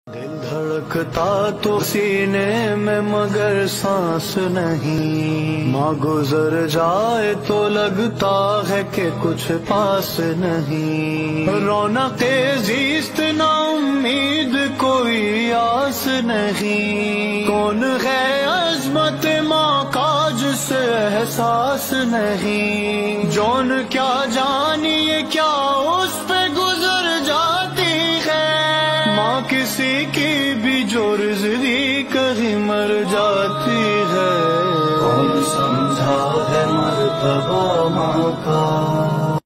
दिल धड़कता तो सीने में मगर सांस नहीं, माँ गुजर जाए तो लगता है कि कुछ पास नहीं। रौनक़े ज़ीस्त ना उम्मीद कोई आस नहीं, कौन है अज़मत माँ का जिसे एहसास नहीं। जौन क्या जानिए क्या उस पे गुजर जाती है, माँ किसी की भी जो रिज़्क़ी कहीं मर जाती है। कौन समझा है मर्तबा माँ का।